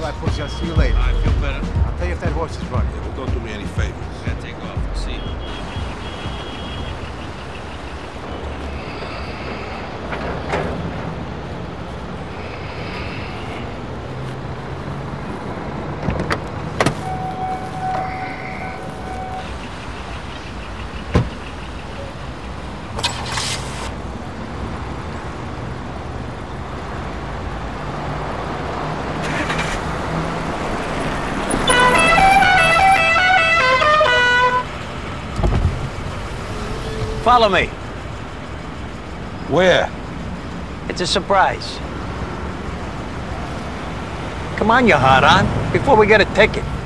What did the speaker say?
Bye, pussy. I'll see you later. I feel better. I'll tell you if that horse is running. Yeah, well, don't do me any favors. Gotta take off. I'll see you. Follow me. Where? It's a surprise. Come on, you hot on, before we get a ticket.